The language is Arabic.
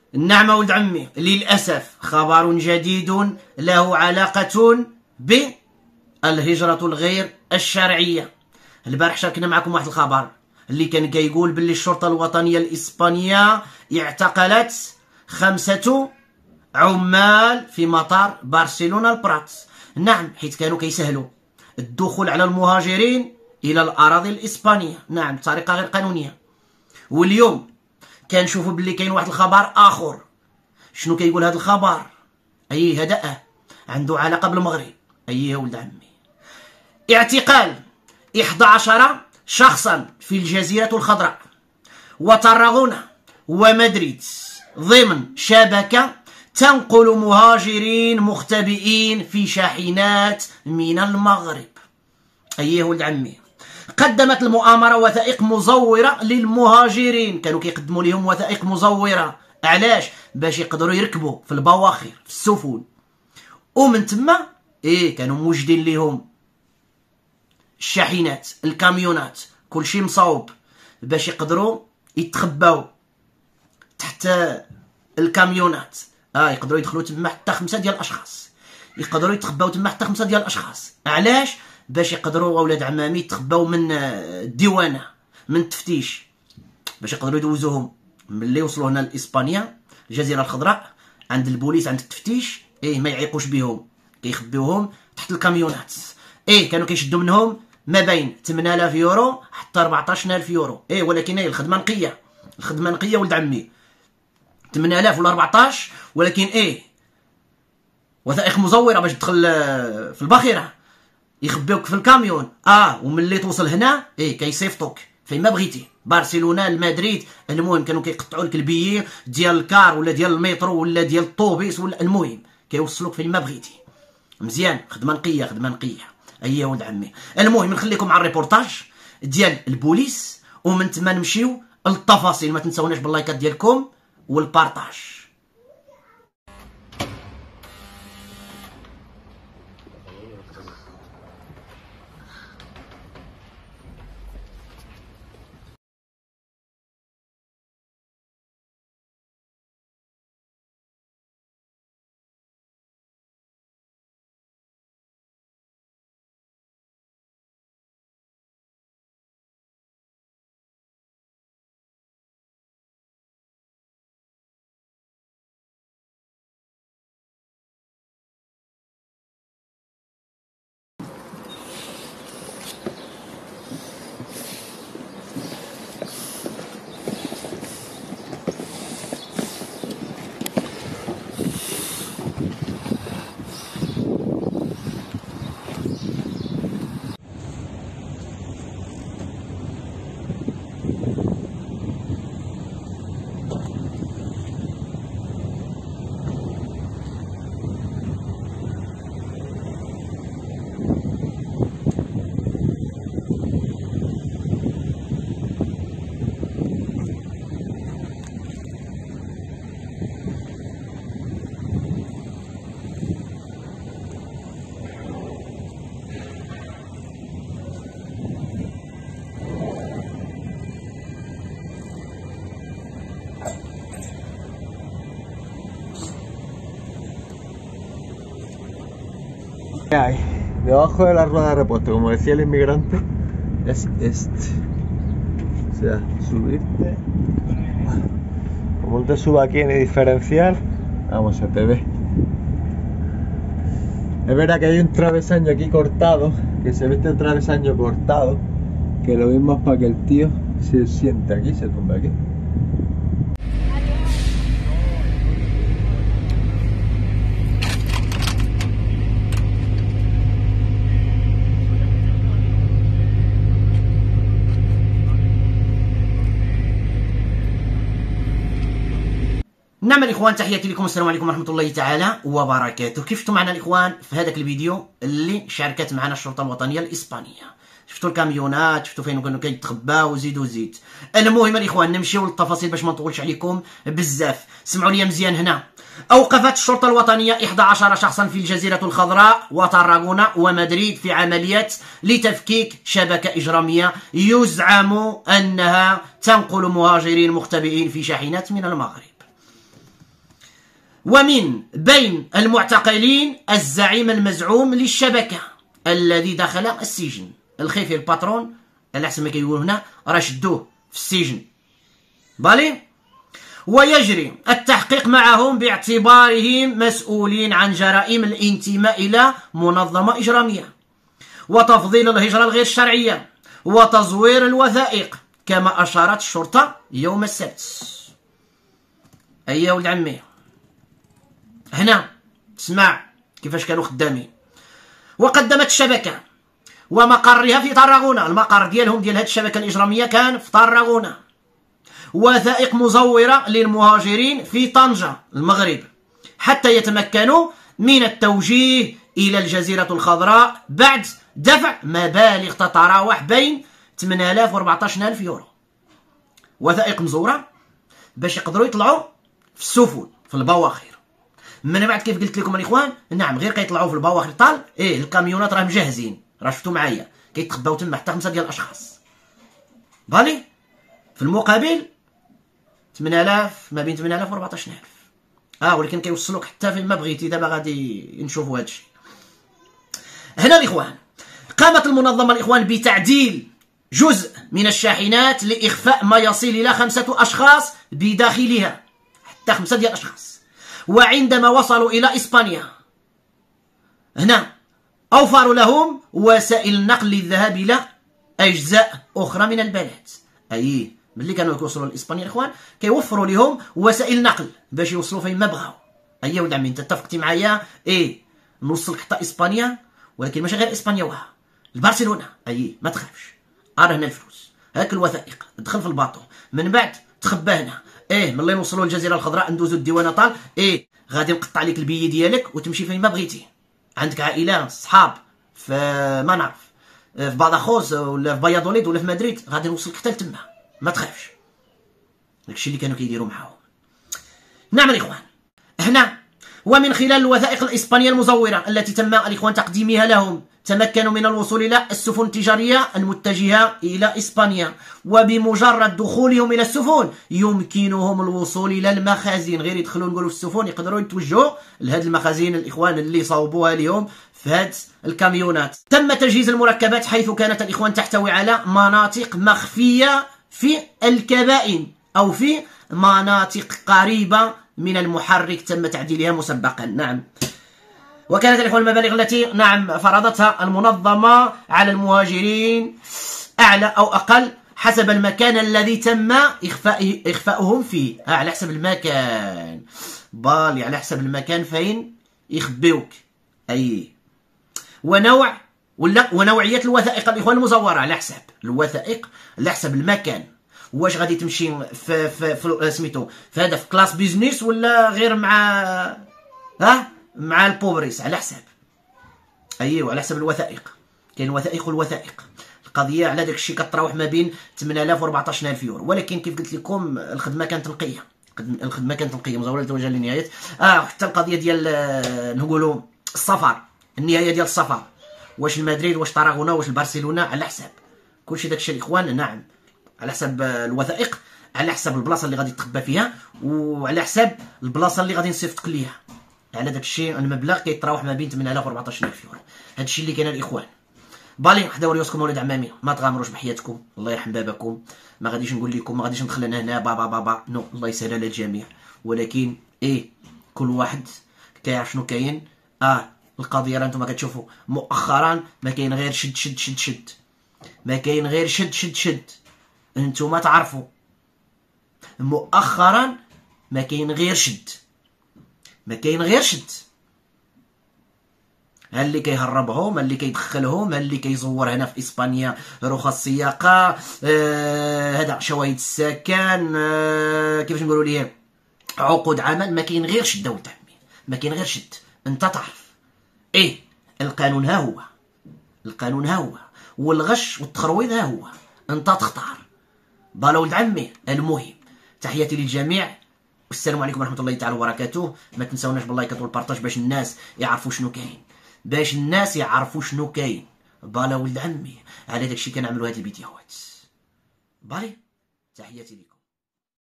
نعم ولد عمي، للأسف خبر جديد له علاقة بالهجرة الغير الشرعية. البارح شاركنا معكم واحد الخبر اللي كان كيقول باللي الشرطة الوطنية الإسبانية اعتقلت 5 عمال في مطار برشلونة البرات. نعم، حيث كانوا كيسهلوا الدخول على المهاجرين إلى الأراضي الإسبانية، نعم، بطريقة غير قانونية. واليوم كنشوفوا باللي كاين واحد الخبر آخر. شنو كيقول هذا الخبر؟ هذا عنده علاقة بالمغرب. يا ولد عمي، اعتقال 11 شخصا في الجزيرة الخضراء وطرغونة ومدريد ضمن شبكة تنقل مهاجرين مختبئين في شاحنات من المغرب. يا ولد عمي، قدمت المؤامرة وثائق مزورة للمهاجرين. كانوا كيقدموا لهم وثائق مزورة، علاش؟ باش يقدروا يركبوا في البواخر في السفن، ومن تما كانوا موجدين لهم الشاحنات الكاميونات كلشي مصاوب باش يقدروا يتخباو تحت الكاميونات. يقدروا يدخلوا تما حتى 5 ديال الاشخاص، يقدروا يتخباو تما حتى 5 ديال الاشخاص. علاش؟ باش يقدروا اولاد عمامي يتخباو من الديوانه، من التفتيش، باش يقدروا يدوزوهم ملي وصلوا هنا لاسبانيا الجزيره الخضراء عند البوليس، عند التفتيش. ما يعيقوش بهم، كيخبيوهم تحت الكاميونات. كانوا كيشدوا منهم ما بين 8000 يورو حتى 14000 يورو. ولكن الخدمه نقيه، الخدمه نقيه ولد عمي، 8000 ولا 14، ولكن وثائق مزوره باش تدخل في الباخره. يخبيوك في الكاميون، وملي توصل هنا كيصيفطوك فين ما بغيتي، برشلونه لمدريد. المهم كانوا كيقطعوا لك البيي ديال الكار ولا ديال المترو ولا ديال الطوبيس، ولا المهم كيوصلوك فين ما بغيتي. مزيان، خدمه نقيه، خدمه نقيه. يا ولد عمي، المهم نخليكم مع الريبورتاج ديال البوليس، ومن تما نمشيو للتفاصيل. ما تنساوناش باللايكات ديالكم والبارطاج. Que hay debajo de la rueda de repuesto, como decía el inmigrante, es este. O sea, subirte, como te suba aquí en el diferencial, vamos, se te ve. Es verdad que hay un travesaño aquí cortado, que se ve este travesaño cortado, que lo mismo es para que el tío se siente aquí, se tumbe aquí. نعم الاخوان، تحياتي لكم، السلام عليكم ورحمه الله تعالى وبركاته. كيف شفتوا معنا الاخوان في هذاك الفيديو اللي شاركت معنا الشرطه الوطنيه الاسبانيه؟ شفتوا الكاميونات، شفتوا فين كانوا كيتخباو، وزيد. المهم الاخوان نمشيو للتفاصيل باش ما نطولش عليكم بزاف. سمعوا لي مزيان هنا. اوقفت الشرطه الوطنيه 11 شخصا في الجزيره الخضراء وطرغونة ومدريد في عمليه لتفكيك شبكه اجراميه يزعم انها تنقل مهاجرين مختبئين في شاحنات من المغرب. ومن بين المعتقلين الزعيم المزعوم للشبكة الذي دخل السجن، الخيفي الباترون على حسب ما كيقولوا هنا راه شدوه في السجن. بالي. ويجري التحقيق معهم باعتبارهم مسؤولين عن جرائم الانتماء إلى منظمة إجرامية وتفضيل الهجرة الغير الشرعية وتزوير الوثائق، كما أشارت الشرطة يوم السبت. أيها ولد عمي، هنا تسمع كيفاش كانوا خدامين. وقدمت الشبكة ومقرها في طراغونة، المقر ديالهم ديال هذه الشبكة الإجرامية كان في طراغونة، وثائق مزورة للمهاجرين في طنجة المغرب حتى يتمكنوا من التوجيه إلى الجزيرة الخضراء بعد دفع مبالغ تتراوح بين 8000 و 14000 يورو. وثائق مزورة باش يقدروا يطلعوا في السفن في البواخر. من بعد كيف قلت لكم الاخوان، نعم غير كيطلعوا في البواخر طال الكاميونات راه مجهزين، راه شفتوا معايا كيتخباو تما حتى 5 ديال الاشخاص. بالي. في المقابل 8000، ما بين 8000 و 14000. ولكن كيوصلوك حتى فين ما بغيتي. دابا غادي نشوفوا هذا الشيء. هنا الاخوان، قامت المنظمة الاخوان بتعديل جزء من الشاحنات لإخفاء ما يصل إلى 5 أشخاص بداخلها، حتى 5 ديال الأشخاص. وعندما وصلوا إلى إسبانيا هنا أوفروا لهم وسائل النقل للذهاب إلى أجزاء أخرى من البلد. أي ملي كانوا يوصلوا لإسبانيا الإخوان كيوفروا لهم وسائل نقل باش يوصلوا فين ما بغاو. أي ولد عمي، أنت اتفقتي معايا نوصلك حتى إسبانيا، ولكن ماشي غير إسبانيا وها لبرشلونة. ما تخافش، هنا الفلوس، هاك الوثائق، دخل في الباطو، من بعد تخبى هنا. ملي نوصلوا للجزيره الخضراء ندوزو الديوانه طال، غادي نقطع لك البي ديالك وتمشي فين ما بغيتي. عندك عائله صحاب في ما نعرف في باداخوس ولا في بياضوليد ولا في مدريد، غادي نوصلك حتى لتما، ما تخافش. داكشي اللي كانوا كيديروا معاهم. نعم الاخوان، هنا ومن خلال الوثائق الاسبانيه المزوره التي تم الاخوان تقديمها لهم تمكنوا من الوصول إلى السفن التجارية المتجهة إلى إسبانيا. وبمجرد دخولهم إلى السفن يمكنهم الوصول إلى المخازن، غير يدخلوا نقولوا في السفن يقدروا يتوجهوا لهذه المخازن الإخوان اللي صوبوها اليوم في هذه الكاميونات. تم تجهيز المركبات حيث كانت الإخوان تحتوي على مناطق مخفية في الكبائن أو في مناطق قريبة من المحرك تم تعديلها مسبقا. نعم. وكانت الإخوان المبالغ التي فرضتها المنظمة على المهاجرين أعلى أو أقل حسب المكان الذي تم إخفاؤهم فيه. على حسب المكان، بالي، على حسب المكان فين يخبيوك. ونوعية الوثائق الإخوان المزورة على حسب الوثائق، على حسب المكان. واش غادي تمشي في سميتو في هذا في كلاس بيزنس ولا غير مع البوبريس، على حساب. على حسب الوثائق. كاين وثائق والوثائق. القضيه على داك الشيء كتراوح ما بين 8000 و 14000 يورو. ولكن كيف قلت لكم الخدمه كانت نقيه، مزوره توجه للنهايه. حتى القضيه ديال نقولوا السفر، النهايه ديال السفر، واش المدريد واش طراغونه واش البرشلونه، على حساب كلشي داكشي الاخوان. نعم، على حسب الوثائق، على حسب البلاصه اللي غادي تخبى فيها، وعلى حساب البلاصه اللي غادي نصيفطك ليها. على داك الشيء المبلغ كيتراوح ما بين 8000 و 14000 يورو. هذا الشيء اللي كاين الاخوان. بالي، حدا وريوسكم ولاد عمامي، ما تغامروش بحياتكم، الله يرحم باباكم. ما غاديش نقول لكم، ما غاديش ندخل انا هنا بابا نو، الله يسهل على الجميع. ولكن كل واحد كيعرف شنو كاين. القضيه راه نتوما كتشوفوا مؤخرا ما كاين غير شد شد شد شد، ما كاين غير شد شد شد. انتوما تعرفوا مؤخرا ما كاين غير شد، ما كاين غير شد. ها اللي كيهربهم، ها اللي كيدخلهم، ها اللي كيزور هنا في اسبانيا رخص سياقه، هذا شواهد السكن، كيفاش نقولوا ليه، عقود عمل. ما كاين غير شد ولد عمي، ما كاين غير شد. انت تعرف القانون ها هو، القانون ها هو، والغش والتخرويض ها هو. انت تختار. بالا ولد عمي، المهم تحياتي للجميع، والسلام عليكم ورحمه الله تعالى وبركاته. ما تنساوناش باللايكات والبارطاج باش الناس يعرفوا شنو كاين، باش الناس يعرفوا شنو كاين. بالا ولد عمي، على داكشي كنعملوا هاد الفيديوهات. بالي، تحياتي لكم.